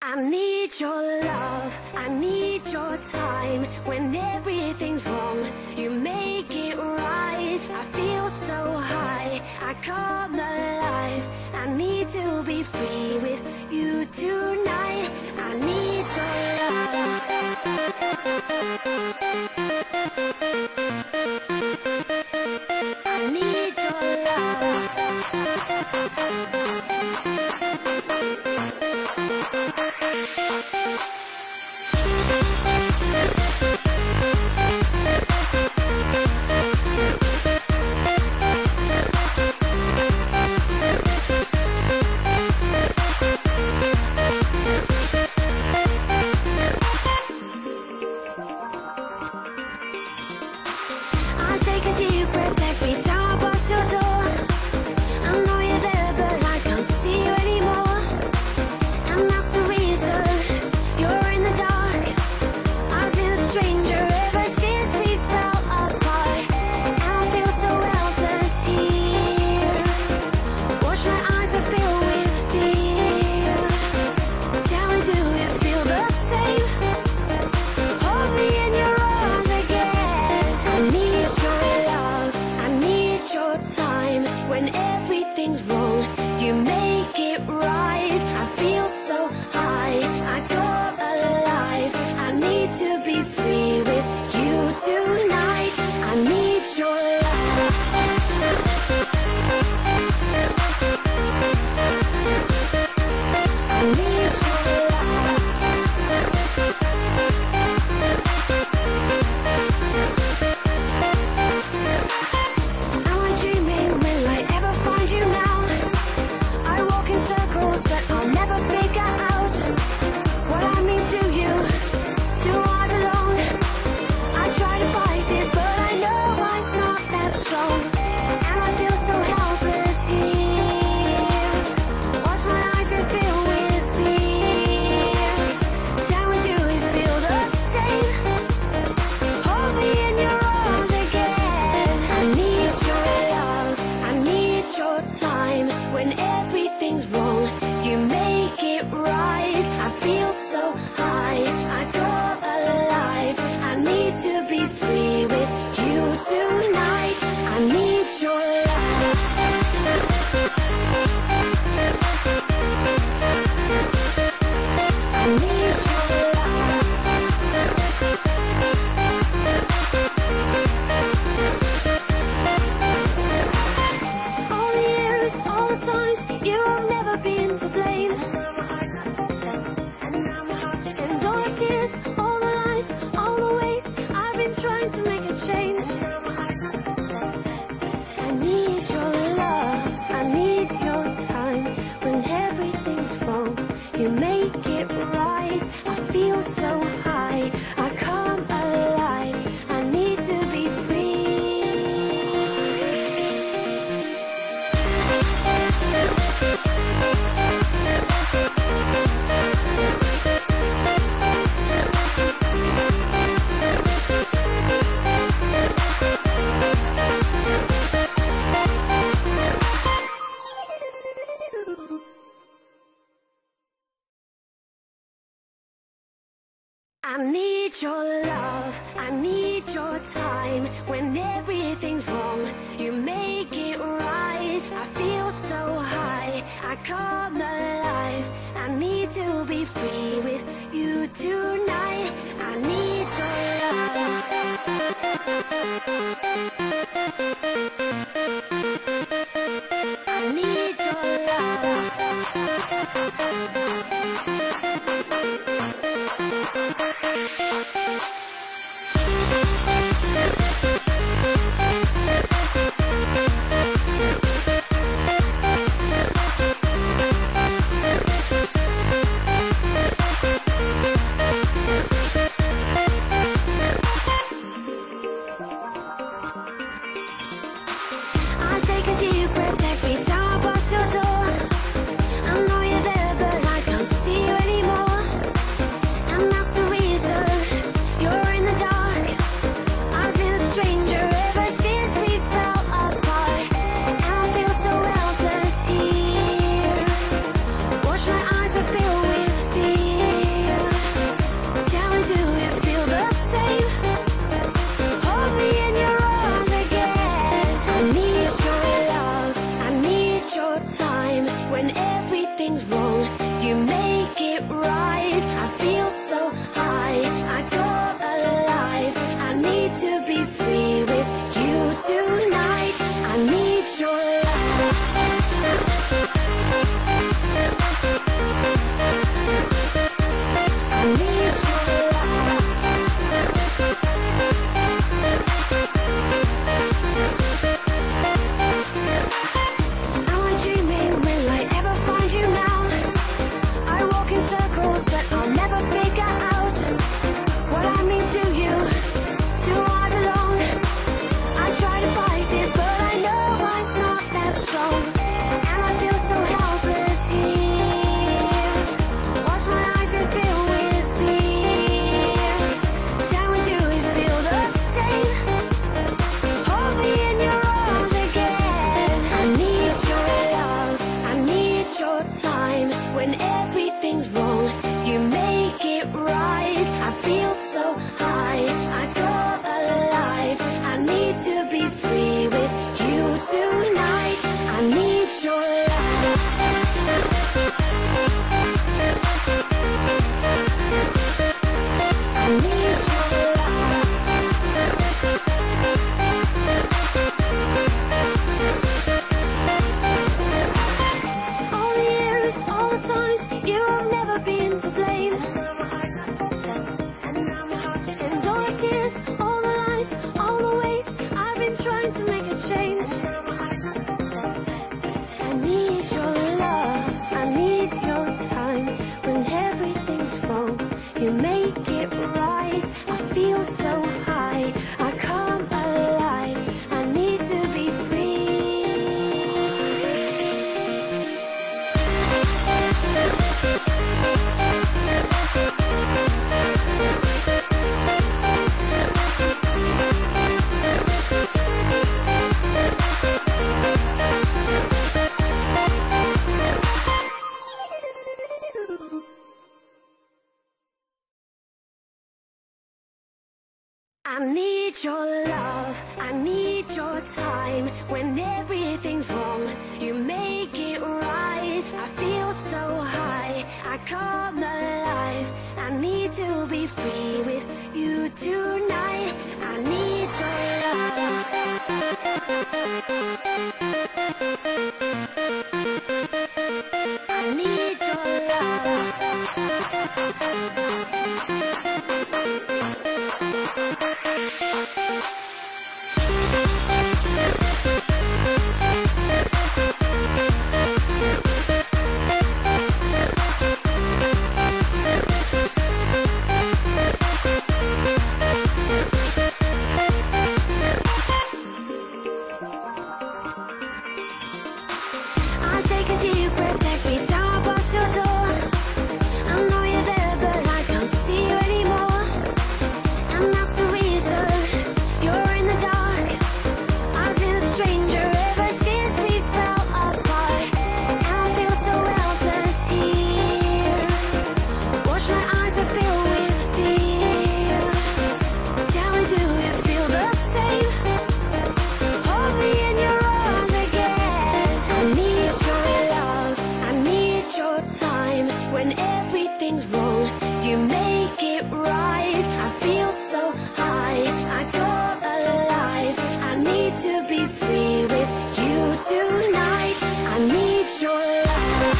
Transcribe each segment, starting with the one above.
I need your love, I need your time. When everything's wrong, you make it right. I feel so high, I come alive. I need to be free with you tonight. I need your love. I need your love. I take a deep breath every time I pass your door. I know you're there, but I can't see you anymore. And that's the reason you're in the dark. I've been a stranger ever since we fell apart. And I feel so helpless here. Watch my eyes are filled with fear. Tell me, do you feel the same? Hold me in your arms again. I need your love, I need your time. When everything's wrong, you make it right. I feel so high, I come alive. I need to be free with you tonight. I need your love. I need your love. Am I dreaming? Will I ever find you now? I walk in circles, but I'll never figure out what I mean to you. Do I belong? I try to fight this, but I know I'm not that strong. And I feel so helpless here. Watch my eyes get filled with fear. Tell me, do you feel the same? Hold me in your arms again. I need your love, I need your time. When everything's wrong, you make it right. I feel so high, I come alive. I need to be free with you tonight. I need your love. I need your love. All the years, all the times, you have never been to blame. And all the tears, all the lies, all the ways I've been trying to make a change. I need your love, I need your time. When everything's wrong, you make it right. I feel so high, I come alive. I need to be free. I need your love, I need your time. When everything's wrong, you make it right. I feel so high, I come alive. I need to be free with you tonight. I need your love. I need your love. I take a deep breath every time I pass your door. I know you're there, but I can't see you I need your love, I need your time. When everything's wrong, you make it right. I feel so high, I come alive. I need to be free with you tonight. I need your love. I need your love. I take a deep breath every time I pass your door. I know you're there, but I can't see you anymore. And that's the reason you're in the dark. I've been a stranger ever since we fell apart. And I feel so helpless here. Watch my eyes are filled with fear. Tell me, do you feel the same? Hold me in your arms again. I need your love, I need your time. When everything's wrong, you make it right. I feel so high, I come alive. I need to be free with you tonight. I need your love.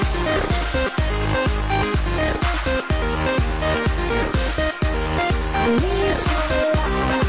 I need your love.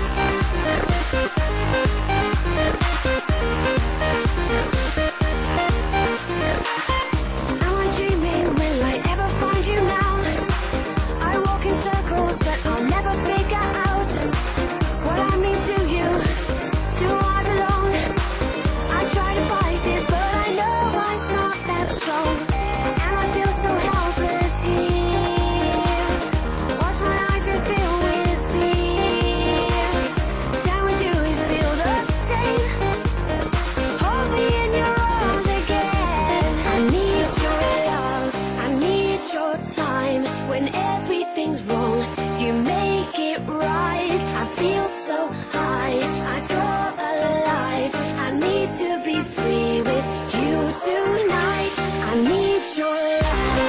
Am I dreaming? Will I ever find you now? I walk in circles, but I'll never figure out what I mean to you. Do I belong? I try to fight this, but I know I'm not that strong. And I feel so helpless here. Watch my eyes and fill with fear. Tell me, do you feel the same? Hold me in your arms again. I need your love, I need your time. When everything's wrong, you make it right. I feel so high, I come alive. I need to be free with you tonight. I need your love.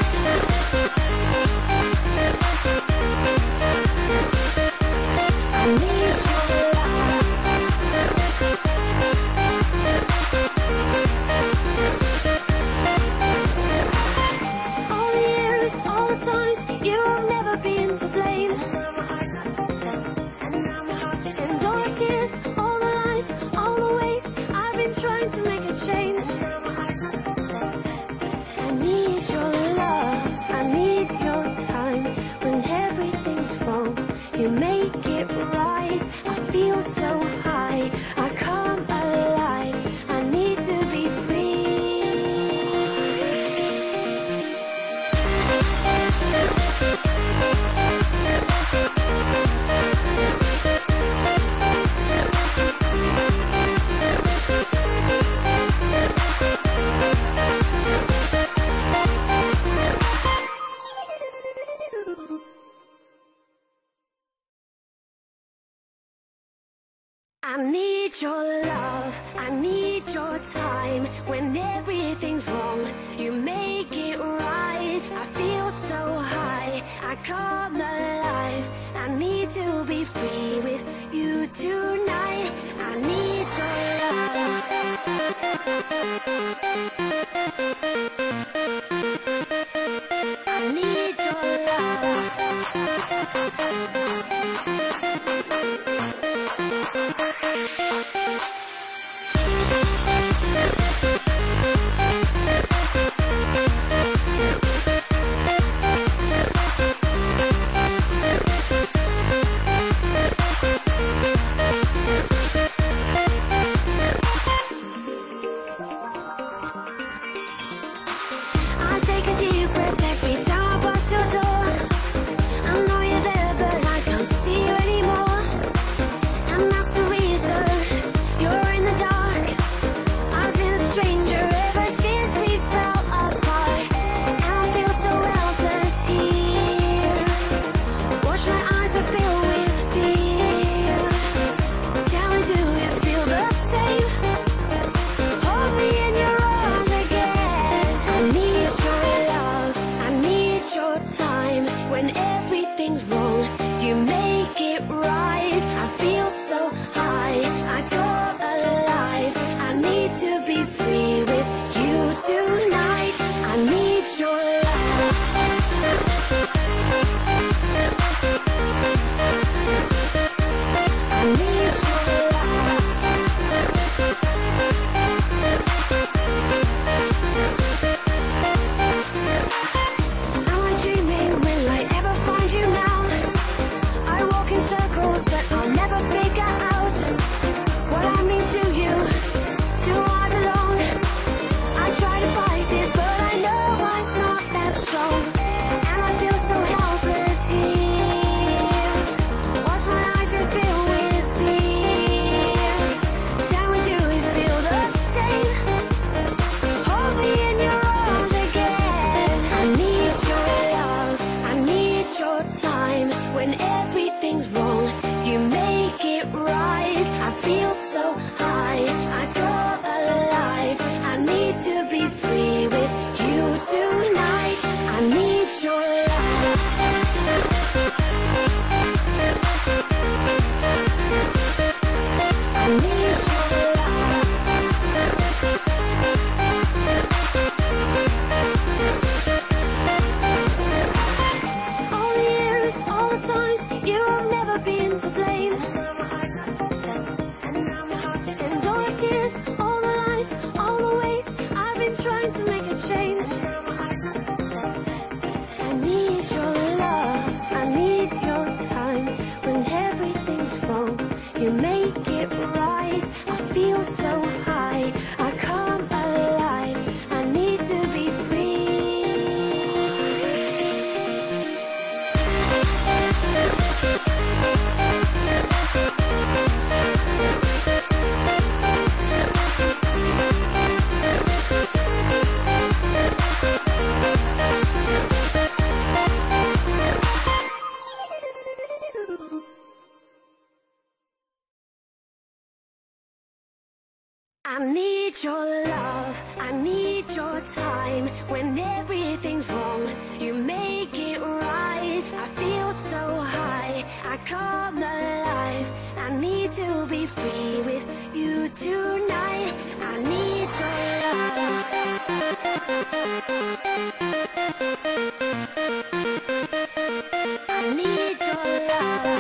I need your love. All the years, all the times you I need your love, I need your time. When everything's wrong, you make it right. I feel so high, I come alive. I need to be free with you tonight. I need your love. I need your love. I take a deep breath every time I pass your door. I know you're there, but I can't see you anymore. And that's the reason you're in the dark. I've been a stranger ever since we fell apart. And I feel so helpless here. Watch my eyes are filled with fear. Tell me, do you feel the same? Hold me in your arms again. I need your love, I need your time. When everything's wrong, you make it right. I feel so high, I come alive. I need to be free with you tonight. I need your love. I need your love. Am I dreaming? Will I ever find you now? I walk in circles, but I'll never figure out what I mean to you. Do I belong? I try to fight this, but I know I'm not that strong. And I feel so helpless here. Watch my eyes and fill with fear. Tell me, do you feel the same? Hold me in your arms again. I need your love, I need your time. When everything's wrong, you make it right. I feel so high, I come alive. I need to be free with you tonight. I need your love. I need your love. All the years, all the times, you have never been to blame. And all the tears, all the lies, all the ways I've been trying to make a change. I need your love, I need your time. When everything's wrong, you make it right. I feel so high, I come alive. I need to be free. I need your love, I need your time. When everything's wrong, you make it right. I feel so high, I come alive. I need to be free with you tonight. I need your love. I need your love.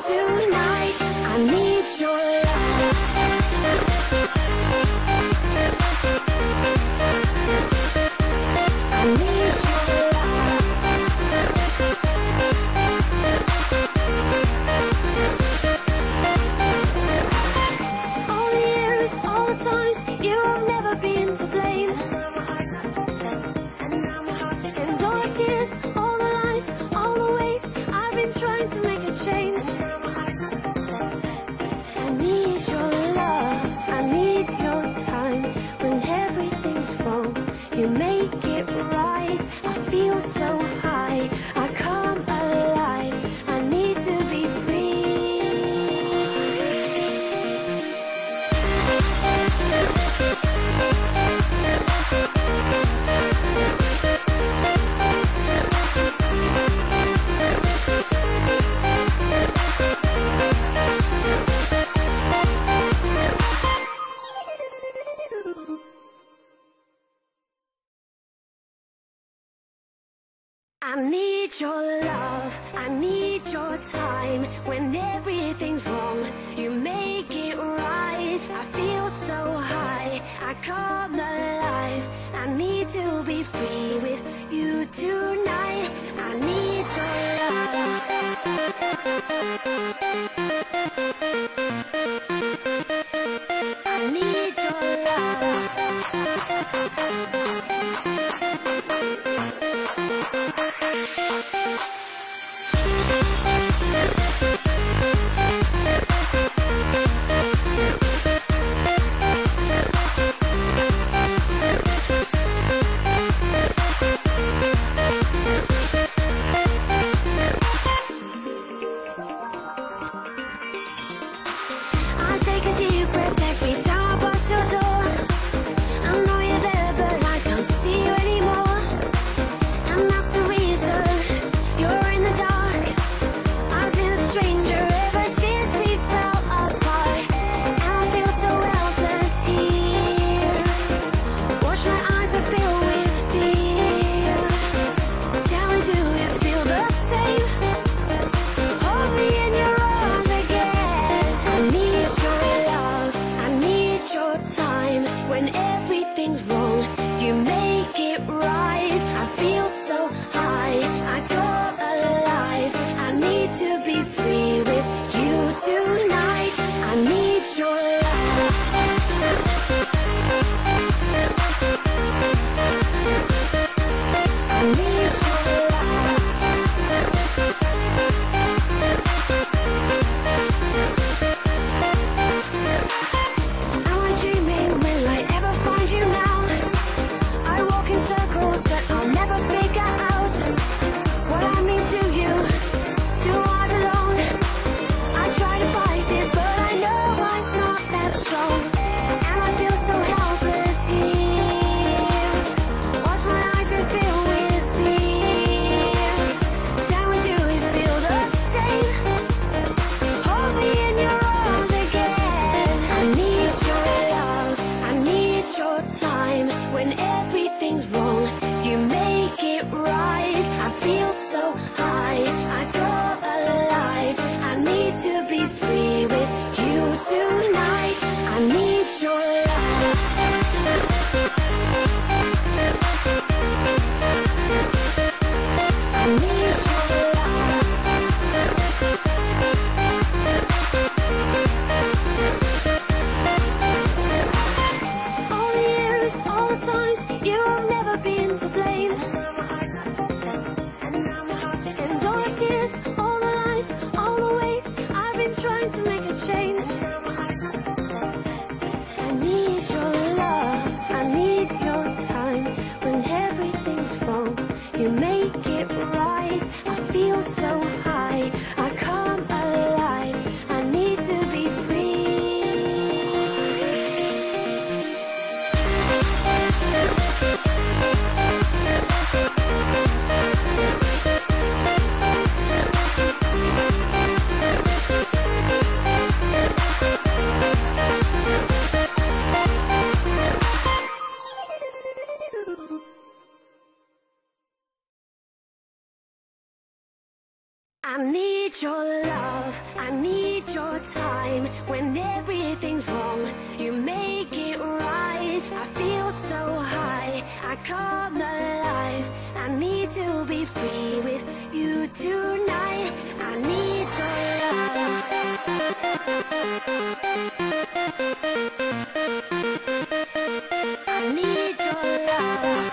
tonight. I need your love. I need your love. All the years, all the times, you have never been to blame. And all the tears, all the lies, all the ways I've been trying to make a change. I need your love, I need your time. When everything's wrong, you make it right. I feel so high, I come alive. I need to be free. I need your love, I need your time. When everything's wrong, you make it right. I feel so high, I come alive. I need to be free with you tonight. I need your love. I need your love. I take a deep breath every time I pass your door. I know you're there, but I can't see you anymore. And that's the reason you're in the dark. I've been a stranger ever since we fell apart. And I feel so helpless here. Watch my eyes are filled with fear. Tell me, do you feel the same? Hold me in your arms again. I need your love, I need your time. When everything's wrong, you make it right. I feel so high, I come alive. I need to be free with you tonight. I need your love. I need your love. Am I dreaming? Will I ever find you now? I walk in circles, but I'll never figure out what I mean to you. Do I belong? I try to fight this, but I know I'm not that strong. And I feel so helpless here. Watch my eyes and fill with fear. Tell me, do you feel the same? Hold me in your arms again. I need your love, I need your time. When everything's wrong, you make it right. I feel so high, I come alive. I need to be free with you tonight. I need your love. I need your love. All the years, all the times, you have never been to blame. And all the tears, all the lies, all the ways I've been trying to make a change. I need your love, I need your time. When everything's wrong, you make it right. I feel so high, I come alive. I need to be free. I need your love, I time. When everything's wrong, you make it right. I feel so high, I come alive. I need to be free with you tonight. I need your love. I need your love.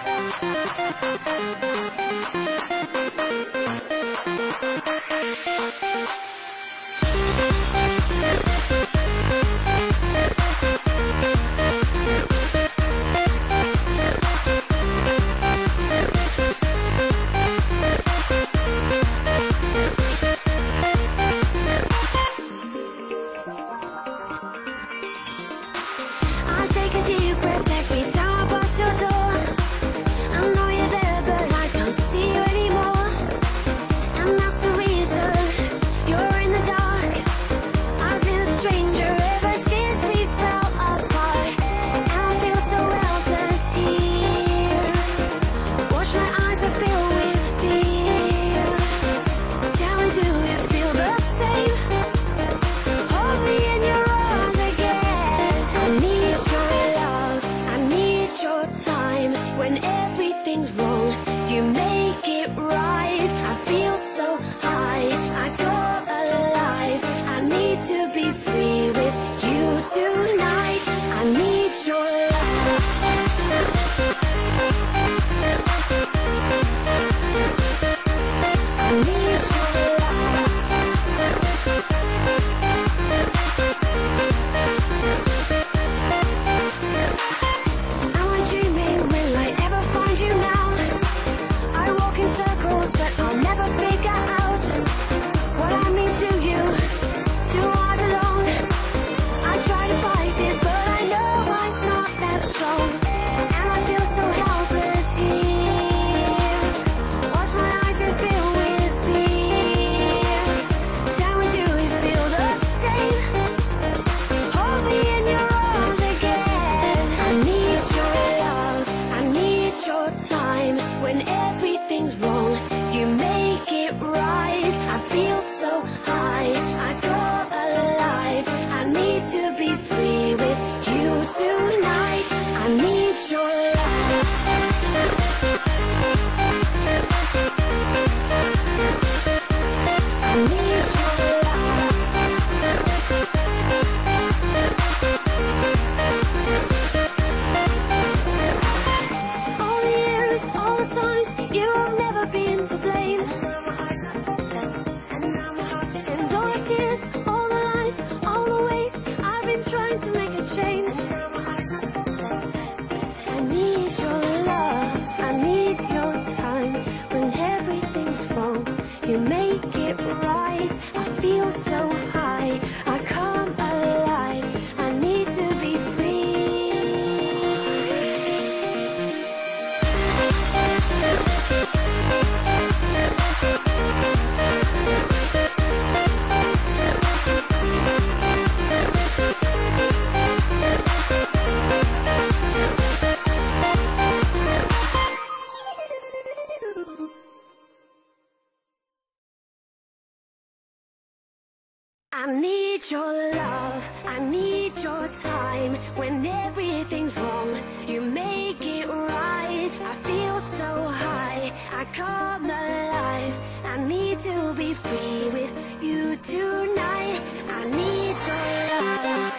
I need your love, I need your time. When everything's wrong, you make it right. I feel so high, I come alive. I need to be free with you tonight. I need your love.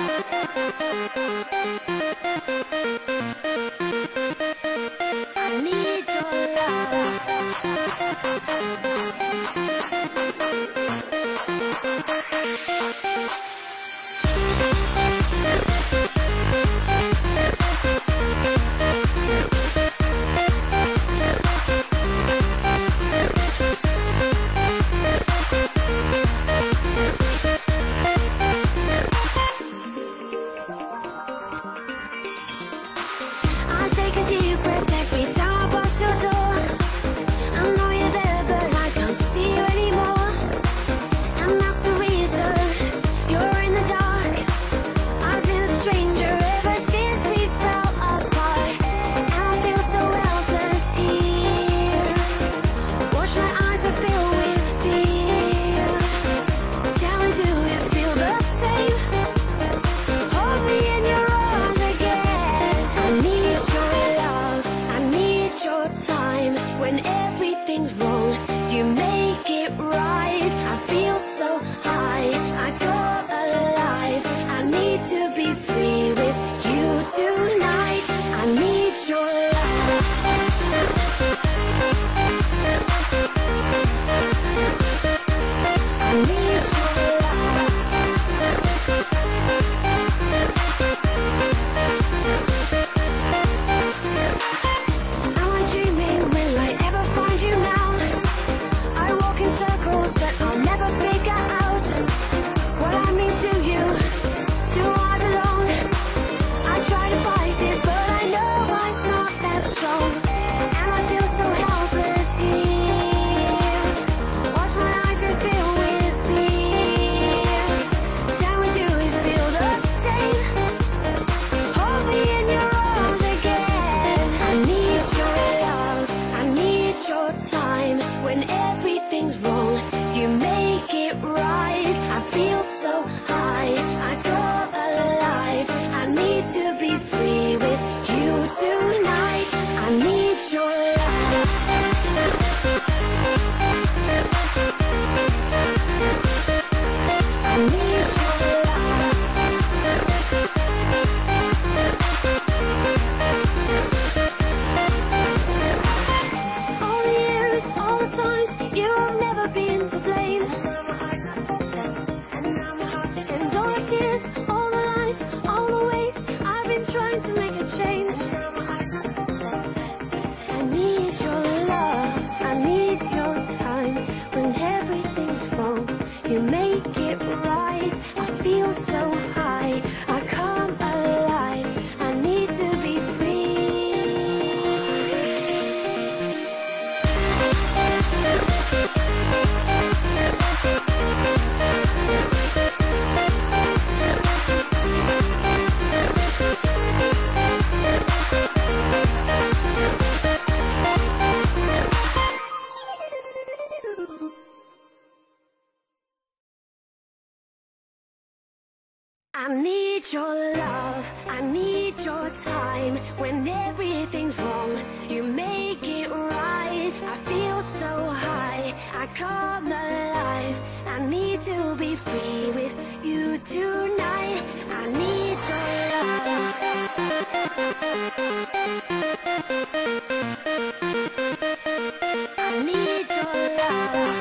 I need your love. I need your love, I need your time. When everything's wrong, you make it right. I feel so high, I come alive. I need to be free with you tonight. I need your love. I need your love.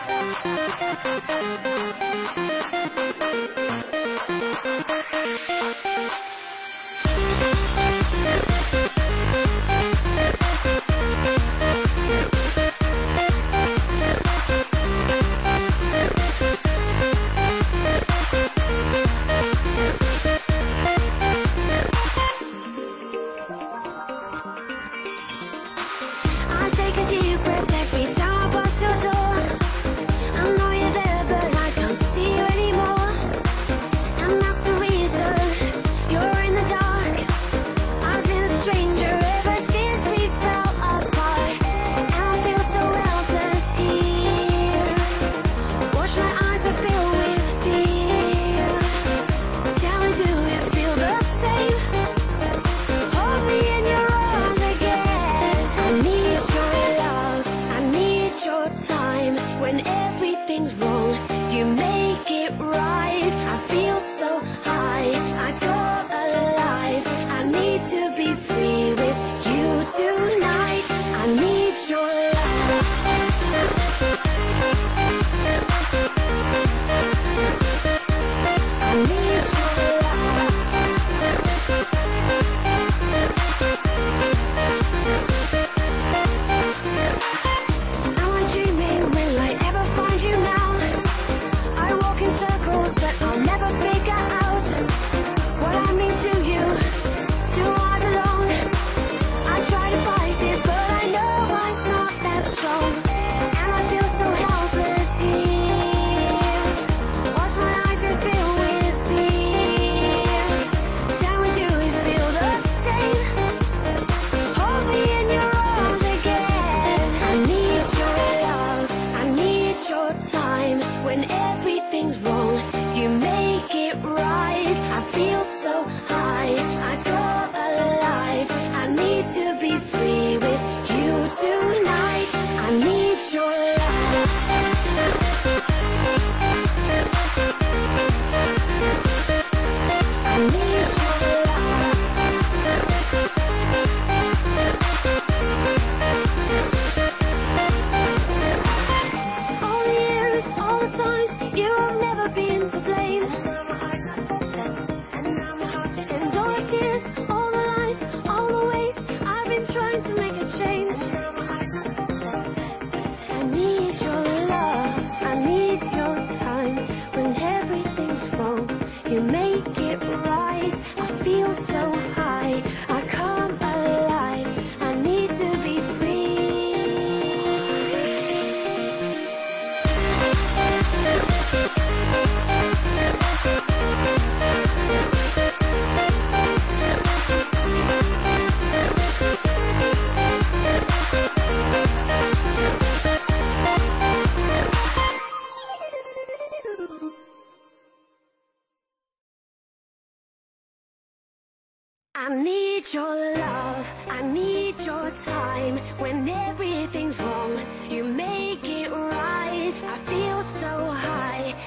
I need your love, I need your time. When everything's wrong, you make it right. I feel so high,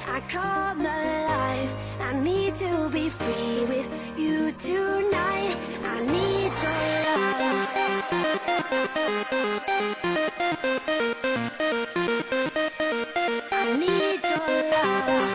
I come alive. I need to be free with you tonight. I need your love. I need your love.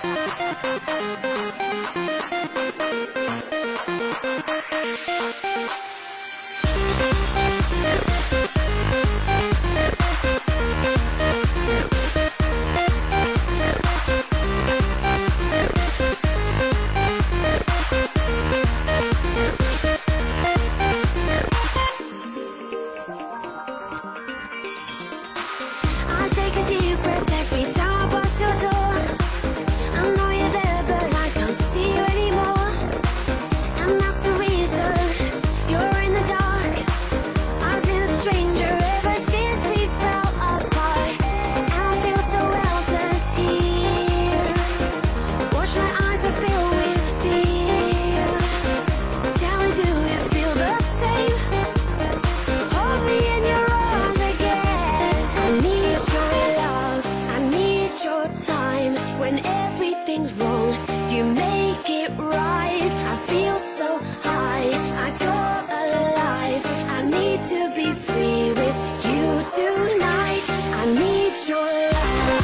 I take a deep breath every time I pass your door. I know you're there, but I can't see you anymore. And that's the reason you're in the dark. I've been a stranger ever since we fell apart. And I feel so helpless here. Watch my eyes are filled with fear. Tell me, do you feel the same? Hold me in your arms again. I need your love, I need your time. When everything's wrong, you make it right. I feel so high, I go alive. I need to be free with you tonight. I need your love.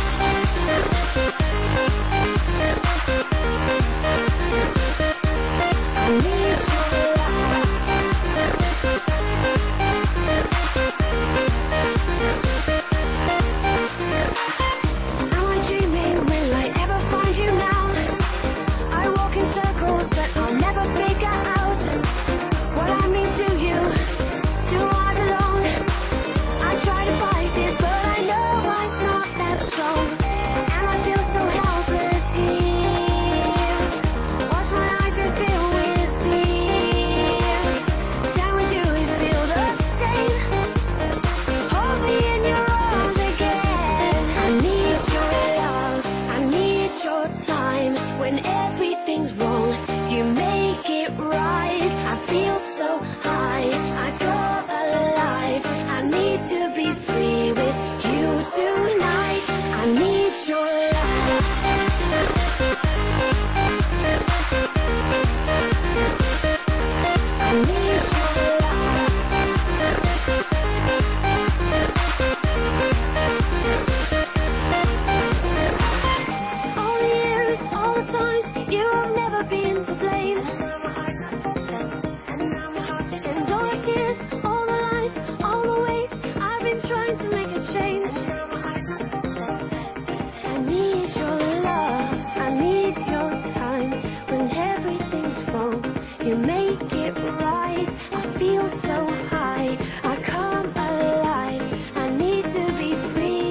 I need your love. Am I dreaming? Will I ever find you now? I walk in circles, but I'll never figure out what I mean to you. Do I belong? I try to fight this, but I know I'm not that strong. And I feel so helpless here. Watch my eyes and fill with fear. Tell me, do you feel the same? Hold me in your arms again. I need your love, I need your time. When everything's wrong, you make it right. I feel so high, I go alive. I need to be free with you tonight. I need your love. I need your love. All the years, all the times, you have never been to blame. And all the tears, all the lies, all the ways I've been trying to make a change. I need your love, I need your time. When everything's wrong, you make it right. I feel so high, I come alive. I need to be free.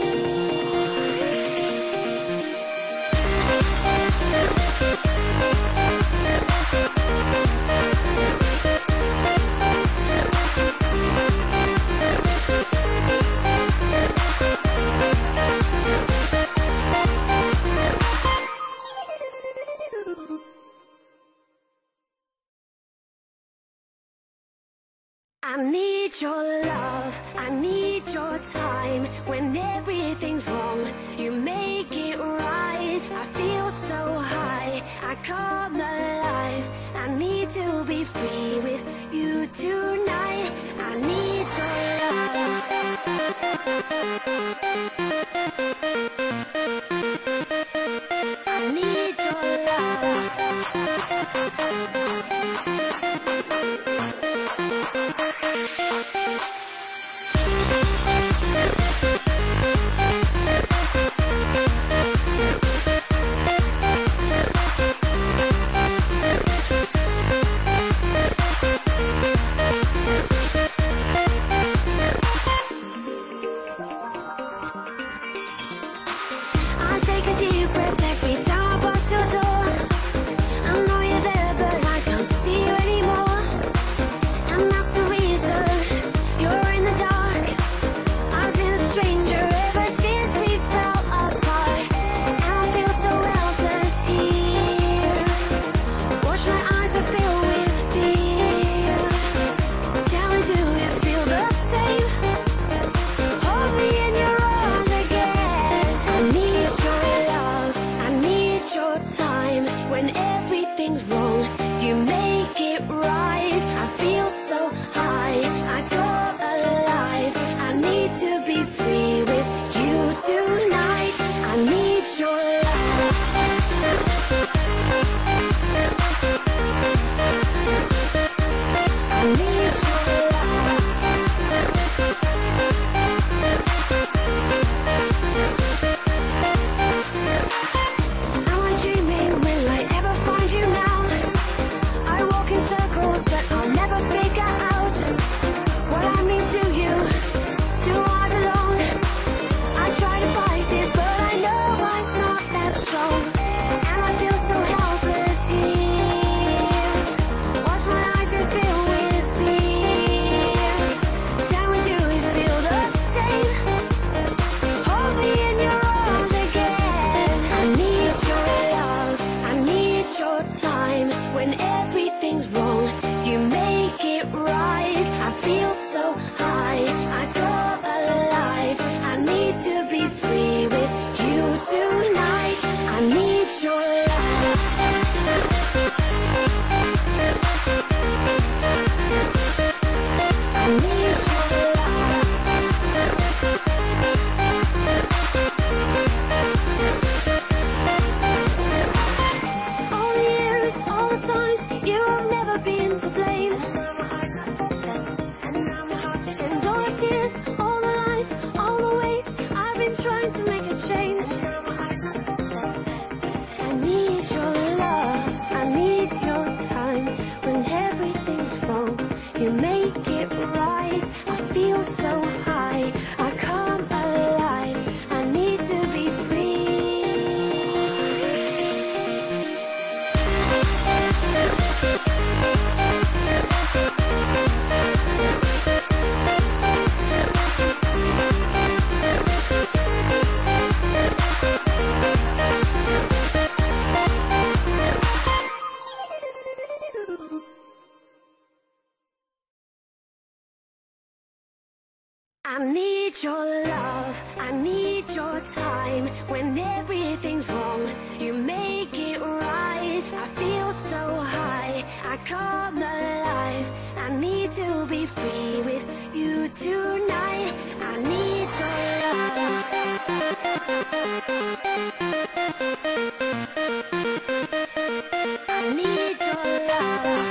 I need your love, I need your time. When everything's wrong, you make it right. I feel so high, I come alive. I need to be free with you tonight. I need your love. I need your love. everything's wrong, you make it right. I feel so high, I come alive. I need to be free with you tonight. I need your love. I need your love. Am I dreaming? Will I ever find you now? I walk in circles, but I'll never figure out what I mean to you. Do I belong? I try to fight this, but I know I'm not that strong. And I feel so helpless here. Watch my eyes and fill with fear. Tell me, do we feel the same? Hold me in your arms again. I need your love, I need your time. When everything's wrong, you make it right. I feel so high, I come alive. I need to be free with you tonight. I need your love. I need your love. All the years, all the times, you have never been to blame. And all the tears, all the lies, all the ways I've been trying to make a change. I need your love, I need your time. When everything's wrong, you make it right. I feel so high, I come alive. I need to be free. I need your love, I need your time. When everything's wrong, you make it right. I feel so high, I come alive. I need to be free with you tonight. I need your love. I need your love.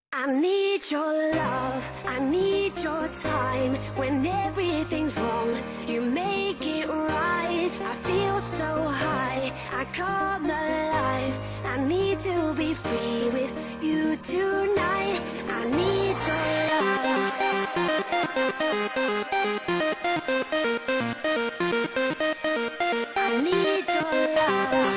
I need your love, I need your time. When everything's wrong, you make it right. I feel so high, I come alive. I need to be free with you tonight. I need your love. I need your love.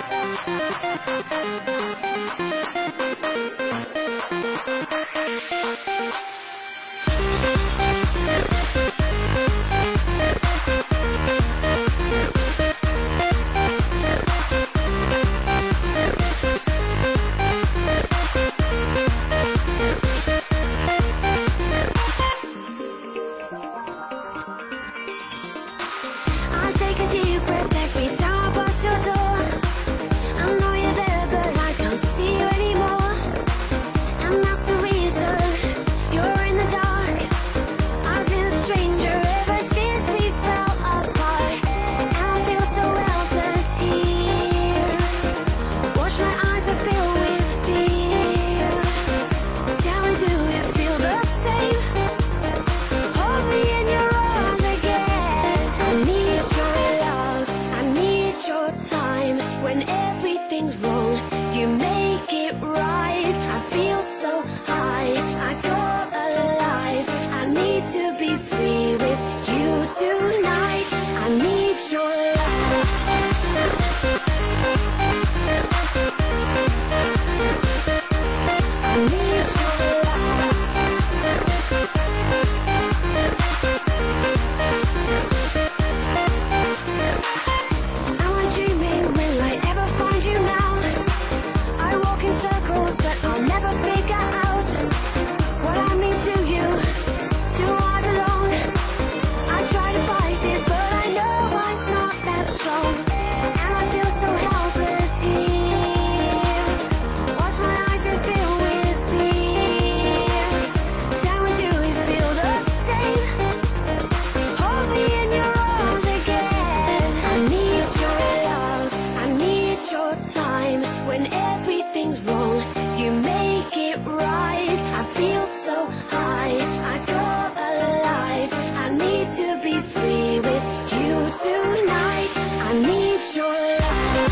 I'll take a deep breath every time I pass your door. I know you're there, but I can't see you anymore. And that's the reason you're in the dark. I've been a stranger ever since we fell apart. And I feel so helpless here. Watch my eyes are filled with fear. Tell me, do you feel the same? Hold me in your arms again. I need your love, I need your time. When everything's wrong, you make it right. I feel so high, I come alive. I need to be free with you tonight. I need your love. I need your love. Am I dreaming? Will I ever find you now? I walk in circles, but I'll never figure out what I mean to you. Do I belong? I try to fight this, but I know I'm not that strong. And I feel so helpless here. Watch my eyes and fill with fear. Tell me, do you feel the same? Hold me in your arms again. I need your love, I need your time. When everything's wrong, you make it right. I feel so high, I come alive. I need to be free with you tonight. I need your love.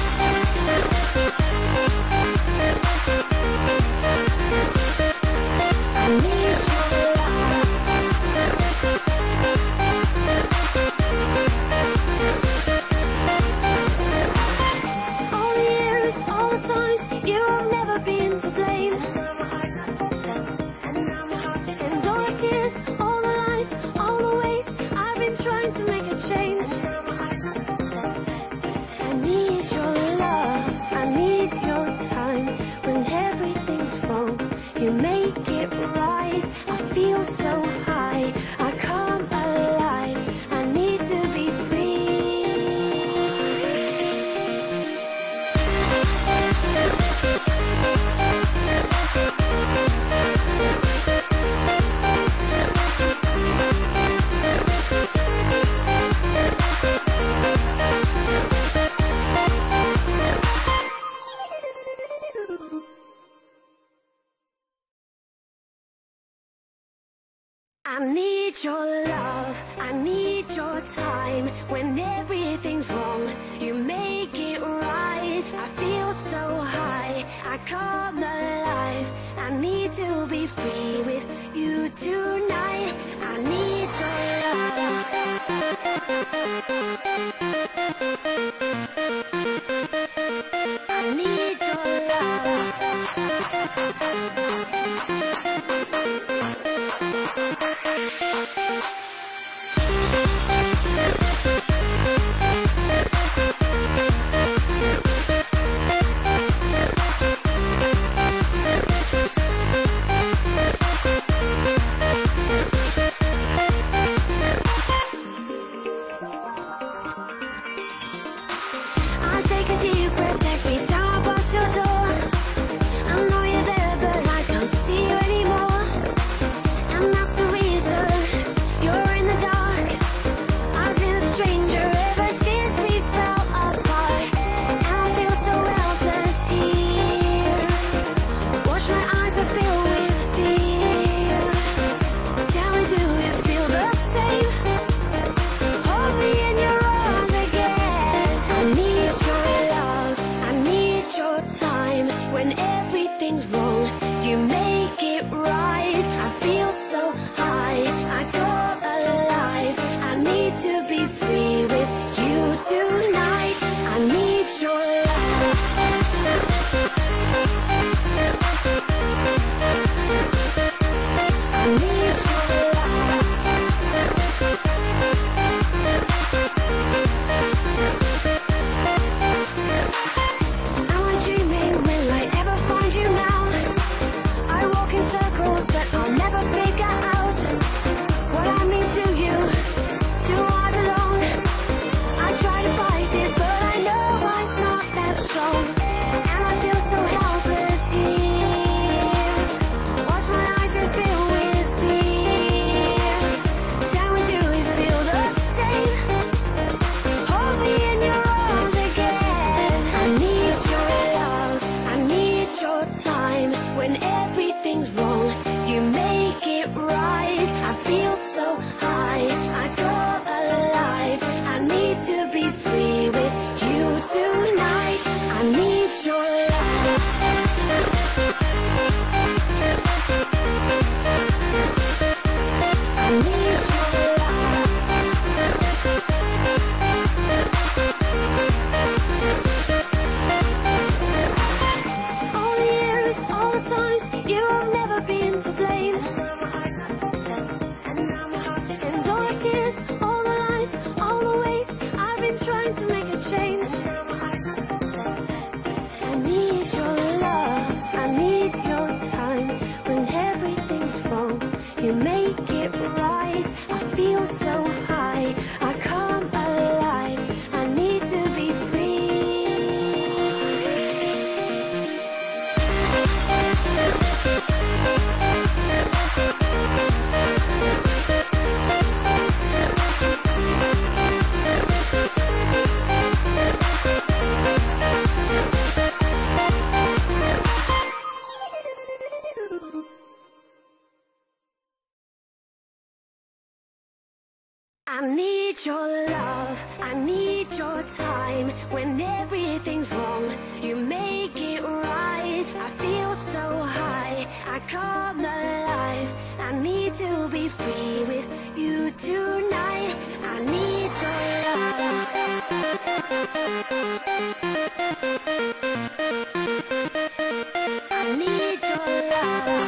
I need your love. All the years, all the times, you have never been to blame. And all the tears, all the lies, all the ways I've been trying to make a change. I need your love, I need your time. When everything's wrong, you make it right. I feel so high, I come alive. I need to be free. I need your love, I need your time. When everything's wrong, you make it right. I feel so high, I come alive. I need to be free with you tonight. I need your love. I need your love. be free with you tonight. I need your love. I need your love. Am I dreaming? Will I ever find you now? I walk in circles, but I'll never figure out what I mean to you. Do I belong? I try to fight this, but I know I'm not that strong. And I feel so helpless here. Watch my eyes and fill with fear. Tell me, do we feel the same? Hold me in your arms again. I need your love, I need your time. When everything's wrong, you make it right. I feel so high, I go alive. I need to be free with you tonight. I need your love. I need your love. All the years, all the times, you have never been to blame. And all the tears, all the lies, all the ways I've been trying to make a change. I need your love, I need your time. When everything's wrong, you make it right. I feel so high, I come alive. I need to be free. I need your love, I need your time. When everything's wrong, you make it right. I feel so high, I come alive. I need to be free with you tonight. I need your love. I need your love.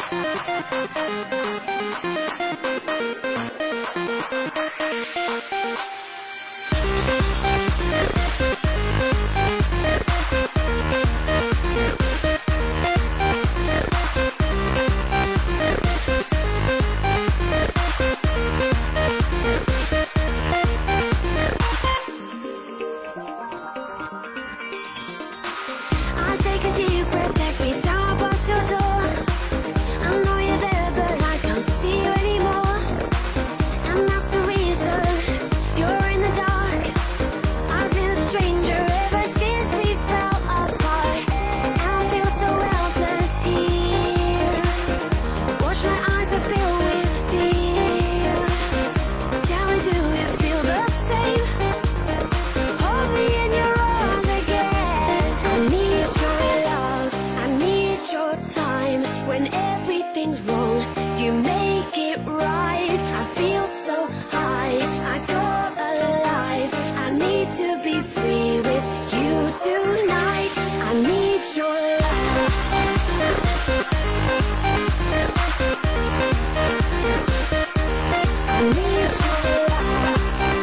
I take a deep breath every time I pass your door. I know you're there, but I can't see you anymore. And that's the reason you're in the dark. I've been a stranger ever since we fell apart. And I feel so helpless here. Watch my eyes are filled with fear. Tell me, do you feel the same? Hold me in your arms again. I need your love, I need your time. When everything's wrong, you make it right. I feel so high, I go alive. I need to be free with you tonight. I need your love. I need your love.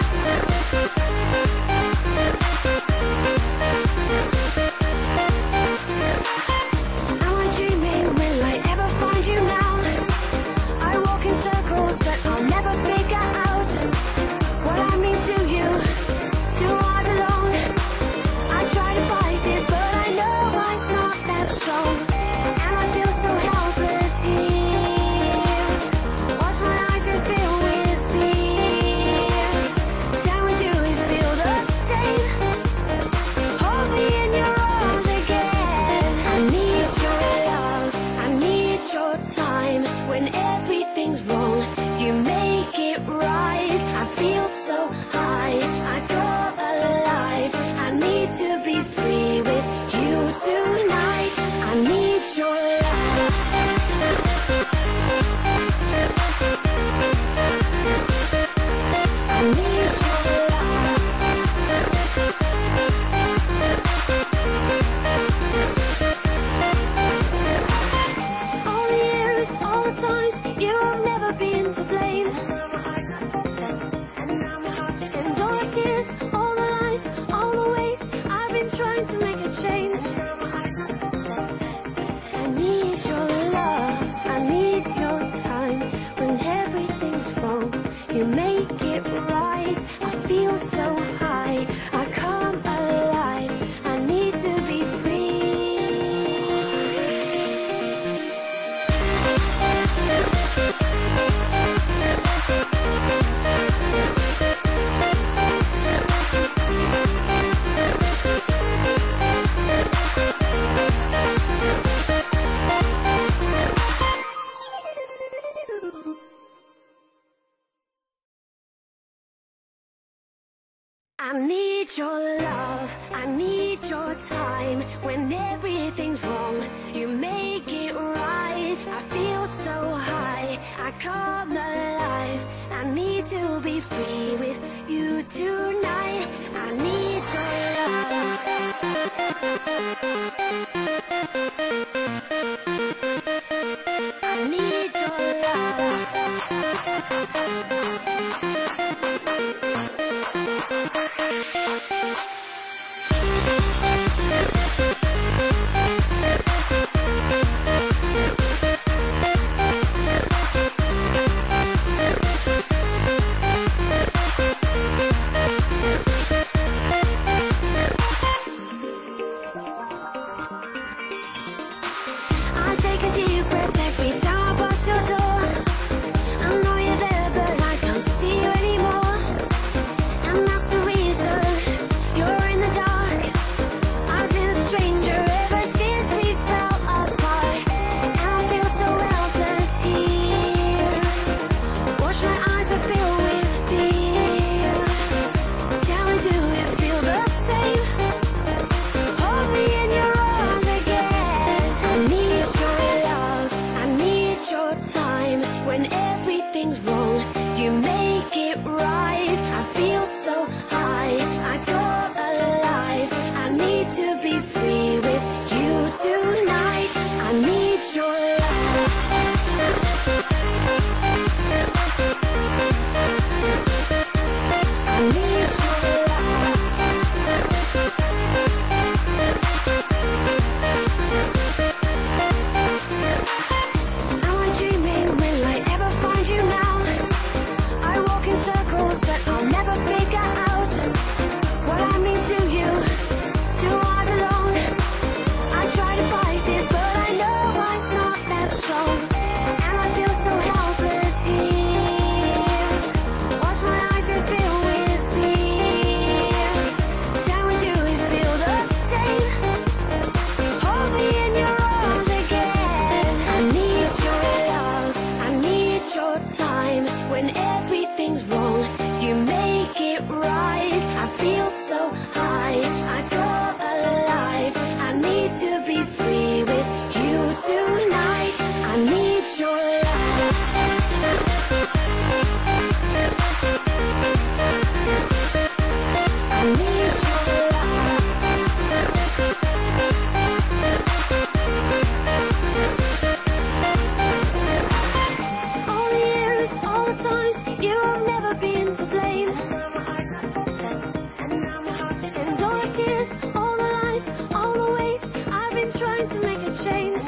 Am I dreaming? Will I ever find you now? I walk in circles, but I'll never figure out what I mean to you. Do I belong? I try to fight this, but I know I'm not that strong. And I feel so helpless here. Watch my eyes and fill with fear. Tell me, do we feel the same? Hold me in your arms again. I need your love, I need your time. When everything's wrong, you make it right. I feel so high, All the years, all the times, you've never been to blame. And all the tears, all the lies, all the ways I've been trying to make a change. I need your love, I need your time. When everything's wrong, you make it right. I feel so high, I come alive. I need to be free. I need your love, I need your time. When everything's wrong, you make it right. I feel so high, I come alive. I need to be free with you tonight. I need your love. I need your love. I take a deep breath every time I pass your door. I know you're there, but I can't see you anymore. And that's the reason you're in the dark. I've been a stranger ever since we fell apart. And I feel so helpless here. Watch my eyes are filled with fear. Tell me, do you feel the same? Hold me in your arms again. I need your love, I need your time. When everything's wrong, you make it right. I feel so high, I come alive. I need to be free with you tonight. I need your love. I need your love. Am I dreaming? Will I ever find you now? I walk in circles, but I'll never figure out what I mean to you. Do I belong? I try to fight this, but I know I'm not that strong. And I feel so helpless here. Watch my eyes and fill with fear. Tell me, do you feel the same? Hold me in your arms again. I need your love, I need your time. When everything's wrong, you make it right. I feel so high, I come alive. I need to be free with you tonight. I need your love. I need your love. All the years, all the times, you've never been to blame. And all the tears, all the lies, all the ways I've been trying to make a change.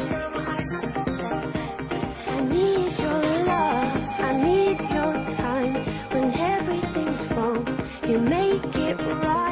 I need your love, I need your time. When everything's wrong, you make it right.